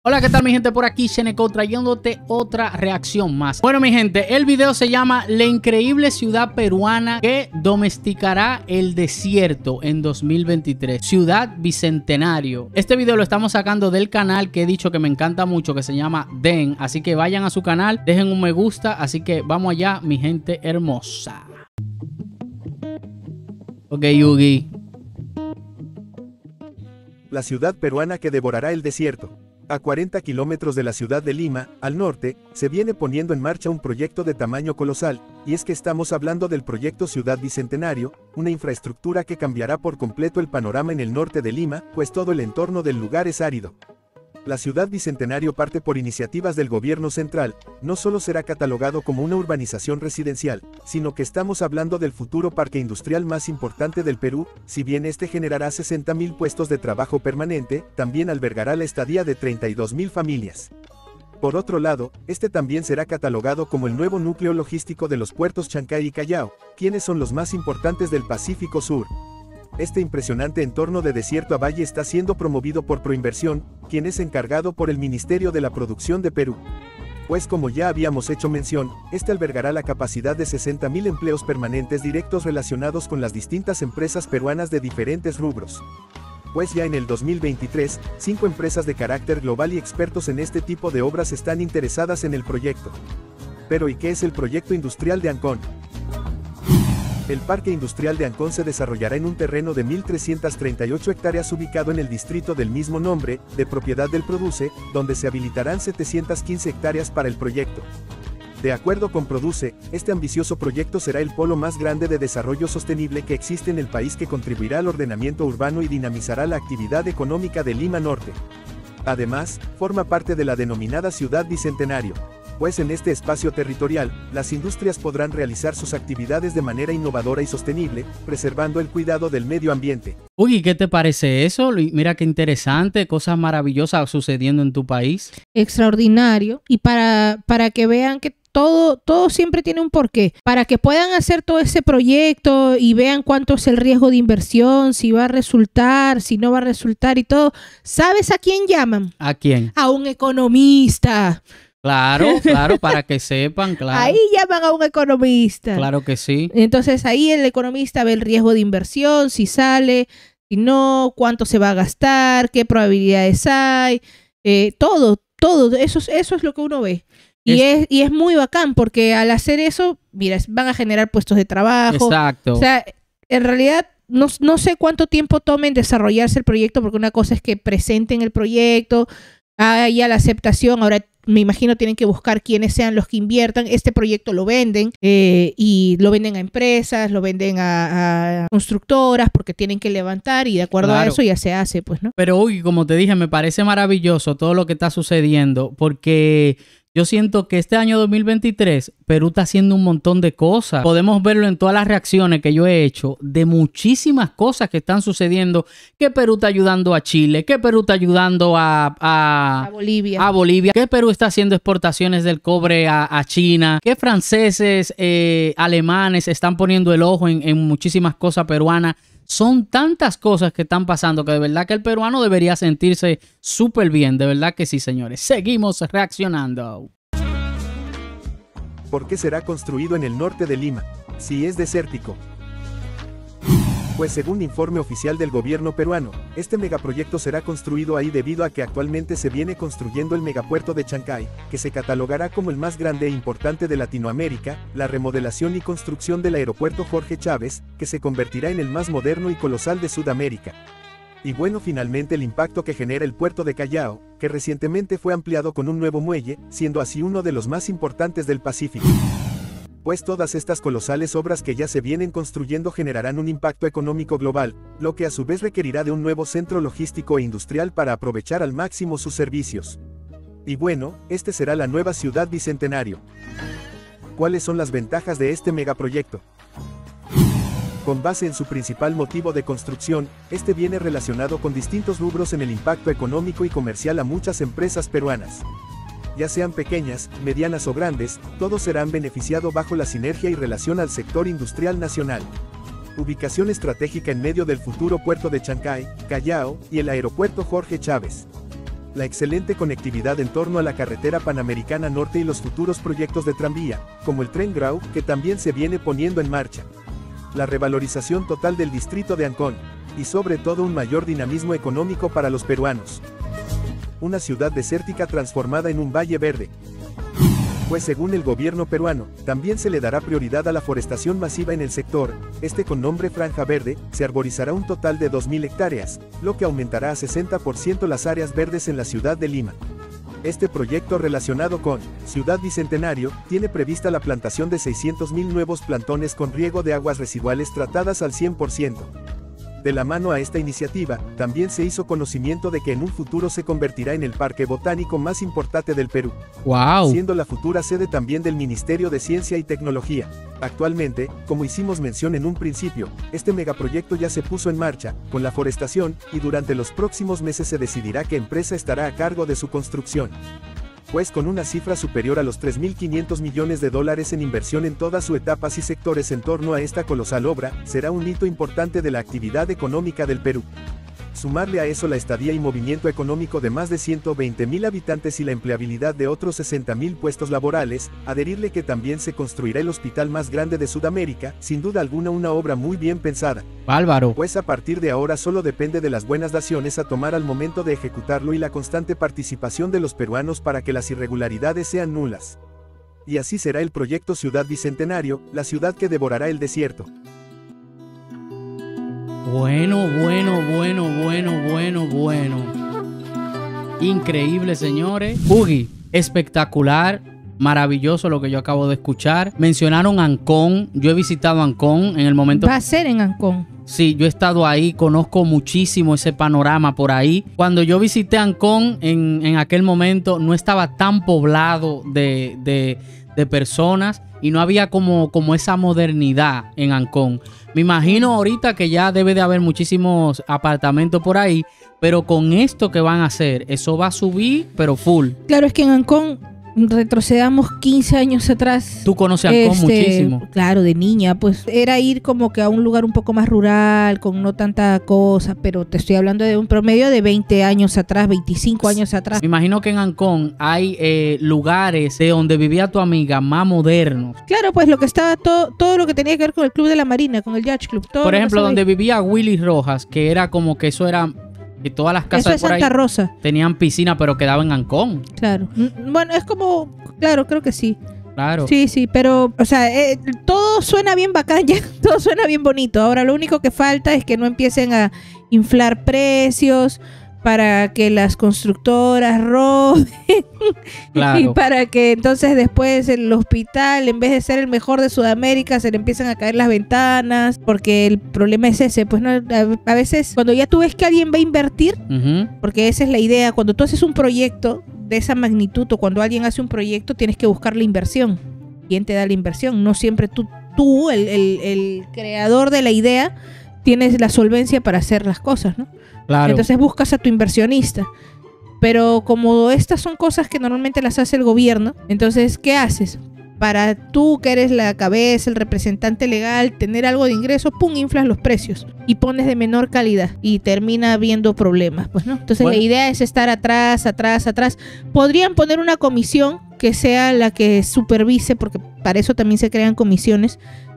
Hola, ¿qué tal mi gente? Por aquí Sheneco trayéndote otra reacción más. Bueno mi gente, el video se llama La increíble ciudad peruana que domesticará el desierto en 2023. Ciudad Bicentenario. Este video lo estamos sacando del canal que he dicho que me encanta mucho, que se llama Den. Así que vayan a su canal, dejen un me gusta. Así que vamos allá mi gente hermosa. Ok, Yugi. La ciudad peruana que devorará el desierto. A 40 kilómetros de la ciudad de Lima, al norte, se viene poniendo en marcha un proyecto de tamaño colosal, y es que estamos hablando del proyecto Ciudad Bicentenario, una infraestructura que cambiará por completo el panorama en el norte de Lima, pues todo el entorno del lugar es árido. La Ciudad Bicentenario parte por iniciativas del gobierno central, no solo será catalogado como una urbanización residencial, sino que estamos hablando del futuro parque industrial más importante del Perú. Si bien este generará 60.000 puestos de trabajo permanente, también albergará la estadía de 32.000 familias. Por otro lado, este también será catalogado como el nuevo núcleo logístico de los puertos Chancay y Callao, quienes son los más importantes del Pacífico Sur. Este impresionante entorno de desierto a valle está siendo promovido por Proinversión, quien es encargado por el Ministerio de la Producción de Perú. Pues como ya habíamos hecho mención, este albergará la capacidad de 60.000 empleos permanentes directos relacionados con las distintas empresas peruanas de diferentes rubros. Pues ya en el 2023, 5 empresas de carácter global y expertos en este tipo de obras están interesadas en el proyecto. Pero ¿y qué es el proyecto industrial de Ancón? El Parque Industrial de Ancón se desarrollará en un terreno de 1.338 hectáreas ubicado en el distrito del mismo nombre, de propiedad del Produce, donde se habilitarán 715 hectáreas para el proyecto. De acuerdo con Produce, este ambicioso proyecto será el polo más grande de desarrollo sostenible que existe en el país, que contribuirá al ordenamiento urbano y dinamizará la actividad económica de Lima Norte. Además, forma parte de la denominada Ciudad Bicentenario, pues en este espacio territorial, las industrias podrán realizar sus actividades de manera innovadora y sostenible, preservando el cuidado del medio ambiente. Uy, ¿qué te parece eso? Mira qué interesante, cosas maravillosas sucediendo en tu país. Extraordinario. Y para que vean que todo siempre tiene un porqué. Para que puedan hacer todo ese proyecto y vean cuánto es el riesgo de inversión, si va a resultar, si no va a resultar y todo. ¿Sabes a quién llaman? ¿A quién? A un economista. Claro, para que sepan, claro. Ahí llaman a un economista. Claro que sí. Entonces ahí el economista ve el riesgo de inversión, si sale, si no, cuánto se va a gastar, qué probabilidades hay, todo, eso es lo que uno ve. Y es muy bacán porque al hacer eso, mira, van a generar puestos de trabajo. Exacto. O sea, en realidad no sé cuánto tiempo tome en desarrollarse el proyecto, porque una cosa es que presenten el proyecto, ya la aceptación, ahora me imagino tienen que buscar quiénes sean los que inviertan. Este proyecto lo venden y lo venden a empresas, lo venden a constructoras porque tienen que levantar y de acuerdo a eso ya se hace, pues, ¿no? Pero uy, como te dije, me parece maravilloso todo lo que está sucediendo porque yo siento que este año 2023 Perú está haciendo un montón de cosas. Podemos verlo en todas las reacciones que yo he hecho de muchísimas cosas que están sucediendo. Que Perú está ayudando a Chile, que Perú está ayudando a Bolivia, que Perú está haciendo exportaciones del cobre a China, que franceses, alemanes están poniendo el ojo en muchísimas cosas peruanas. Son tantas cosas que están pasando que de verdad que el peruano debería sentirse súper bien. De verdad que sí, señores. Seguimos reaccionando. ¿Por qué será construido en el norte de Lima, si es desértico? Pues según informe oficial del gobierno peruano, este megaproyecto será construido ahí debido a que actualmente se viene construyendo el megapuerto de Chancay, que se catalogará como el más grande e importante de Latinoamérica, la remodelación y construcción del aeropuerto Jorge Chávez, que se convertirá en el más moderno y colosal de Sudamérica. Y bueno, finalmente el impacto que genera el puerto de Callao, que recientemente fue ampliado con un nuevo muelle, siendo así uno de los más importantes del Pacífico. Pues todas estas colosales obras que ya se vienen construyendo generarán un impacto económico global, lo que a su vez requerirá de un nuevo centro logístico e industrial para aprovechar al máximo sus servicios. Y bueno, este será la nueva Ciudad Bicentenario. ¿Cuáles son las ventajas de este megaproyecto? Con base en su principal motivo de construcción, este viene relacionado con distintos rubros en el impacto económico y comercial a muchas empresas peruanas. Ya sean pequeñas, medianas o grandes, todos serán beneficiados bajo la sinergia y relación al sector industrial nacional. Ubicación estratégica en medio del futuro puerto de Chancay, Callao, y el aeropuerto Jorge Chávez. la excelente conectividad en torno a la carretera Panamericana Norte y los futuros proyectos de tranvía, como el Tren Grau, que también se viene poniendo en marcha. La revalorización total del distrito de Ancón, y sobre todo un mayor dinamismo económico para los peruanos. Una ciudad desértica transformada en un valle verde. Pues según el gobierno peruano, también se le dará prioridad a la forestación masiva en el sector, con nombre Franja Verde, se arborizará un total de 2.000 hectáreas, lo que aumentará a 60% las áreas verdes en la ciudad de Lima. Este proyecto relacionado con Ciudad Bicentenario, tiene prevista la plantación de 600.000 nuevos plantones con riego de aguas residuales tratadas al 100%. De la mano a esta iniciativa, también se hizo conocimiento de que en un futuro se convertirá en el parque botánico más importante del Perú. ¡Wow! Siendo la futura sede también del Ministerio de Ciencia y Tecnología. Actualmente, como hicimos mención en un principio, este megaproyecto ya se puso en marcha, con la forestación, y durante los próximos meses se decidirá qué empresa estará a cargo de su construcción. Pues con una cifra superior a los $3.500 millones en inversión en todas sus etapas y sectores en torno a esta colosal obra, será un hito importante de la actividad económica del Perú. Sumarle a eso la estadía y movimiento económico de más de 120.000 habitantes y la empleabilidad de otros 60.000 puestos laborales, adherirle que también se construirá el hospital más grande de Sudamérica, sin duda alguna una obra muy bien pensada. Bárbaro. Pues a partir de ahora solo depende de las buenas decisiones a tomar al momento de ejecutarlo y la constante participación de los peruanos para que las irregularidades sean nulas. Y así será el proyecto Ciudad Bicentenario, la ciudad que devorará el desierto. Bueno. Increíble, señores. Hugi, espectacular, maravilloso lo que yo acabo de escuchar. Mencionaron Ancón. Yo he visitado Ancón en el momento. Va a ser en Ancón. Sí, yo he estado ahí, conozco muchísimo ese panorama por ahí. Cuando yo visité Ancón en aquel momento no estaba tan poblado de personas y no había como esa modernidad en Ancón. Me imagino ahorita que ya debe de haber muchísimos apartamentos por ahí, pero con esto que van a hacer, eso va a subir, pero full. Claro, es que en Ancón retrocedamos 15 años atrás. Tú conoces Ancón muchísimo. Claro, de niña, pues era ir como que a un lugar un poco más rural, con no tanta cosa, pero te estoy hablando de un promedio de 20 años atrás, 25 años atrás. Me imagino que en Ancón hay lugares de donde vivía tu amiga más modernos. Claro, pues lo que estaba todo lo que tenía que ver con el Club de la Marina, con el Yacht Club. Por ejemplo, donde vivía Willy Rojas, que era como que eso era... Y todas las casas eso es Santa Rosa. Tenían piscina, pero quedaban en Ancón. Claro. Bueno, es como... Claro, creo que sí. Claro. Sí, pero... O sea, todo suena bien bacán ya. Todo suena bien bonito. Ahora, lo único que falta es que no empiecen a inflar precios para que las constructoras roben. Claro. Y para que entonces después el hospital, en vez de ser el mejor de Sudamérica, se le empiezan a caer las ventanas, porque el problema es ese, pues no, a veces cuando ya tú ves que alguien va a invertir, porque esa es la idea, cuando tú haces un proyecto de esa magnitud o cuando alguien hace un proyecto, tienes que buscar la inversión. ¿Quién te da la inversión? No siempre tú el creador de la idea, tienes la solvencia para hacer las cosas, ¿no? Claro. Entonces buscas a tu inversionista. Pero como estas son cosas que normalmente las hace el gobierno, entonces, ¿qué haces? Para tú, que eres la cabeza, el representante legal, tener algo de ingreso, ¡pum!, inflas los precios y pones de menor calidad y termina habiendo problemas, pues, ¿no? Entonces, bueno, la idea es estar atrás. Podrían poner una comisión que sea la que supervise, porque para eso también se crean comisiones,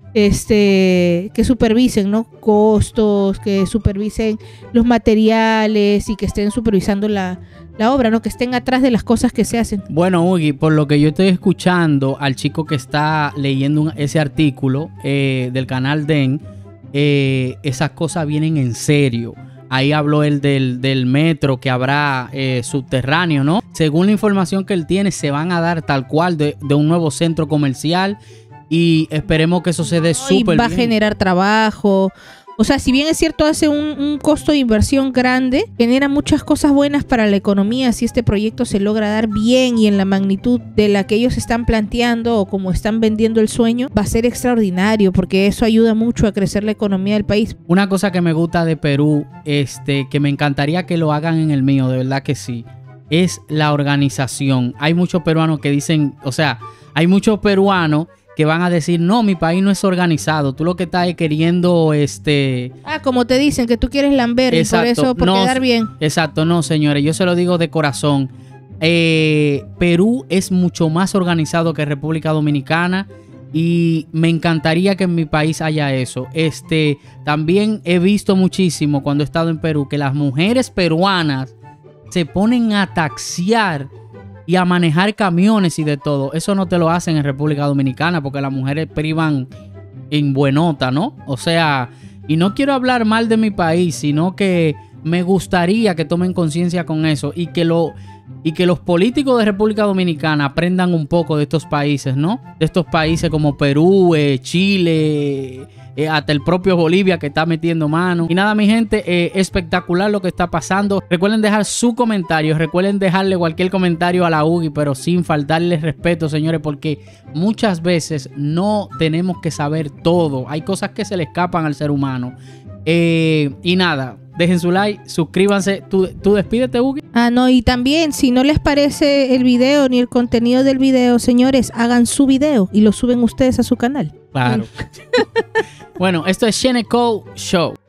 que supervisen, ¿no?, costos, que supervisen los materiales y que estén supervisando la obra, ¿no?, que estén atrás de las cosas que se hacen. Bueno, Hugi, por lo que yo estoy escuchando al chico que está leyendo ese artículo del canal DEN, esas cosas vienen en serio. Ahí habló él del metro que habrá subterráneo, ¿no? Según la información que él tiene, se van a dar tal cual de un nuevo centro comercial. Y esperemos que eso se dé súper bien. Y va a generar trabajo. O sea, si bien es cierto, hace un costo de inversión grande, genera muchas cosas buenas para la economía si este proyecto se logra dar bien y en la magnitud de la que ellos están planteando o como están vendiendo el sueño, va a ser extraordinario porque eso ayuda mucho a crecer la economía del país. Una cosa que me gusta de Perú, que me encantaría que lo hagan en el mío, de verdad que sí, es la organización. Hay muchos peruanos que dicen, o sea, hay muchos peruanos que van a decir, no, mi país no es organizado. Tú lo que estás es queriendo, como te dicen, que tú quieres lamber y por eso, por quedar bien. Exacto, no, señores, yo se lo digo de corazón. Perú es mucho más organizado que República Dominicana y me encantaría que en mi país haya eso. También he visto muchísimo cuando he estado en Perú que las mujeres peruanas se ponen a taxiar y a manejar camiones y de todo. Eso no te lo hacen en República Dominicana porque las mujeres privan en buenota, ¿no? O sea, y no quiero hablar mal de mi país, sino que me gustaría que tomen conciencia con eso y que los políticos de República Dominicana aprendan un poco de estos países, ¿no? De estos países como Perú, Chile, hasta el propio Bolivia que está metiendo mano. Y nada, mi gente, espectacular lo que está pasando. Recuerden dejar su comentario, recuerden dejarle cualquier comentario a la UGI, pero sin faltarle respeto, señores, porque muchas veces no tenemos que saber todo. Hay cosas que se le escapan al ser humano. Y nada, dejen su like, suscríbanse. ¿Tú despídete, Ugi? No, y también, si no les parece el video ni el contenido del video, señores, hagan su video y lo suben ustedes a su canal. Claro. Bueno, esto es Sheneko Show.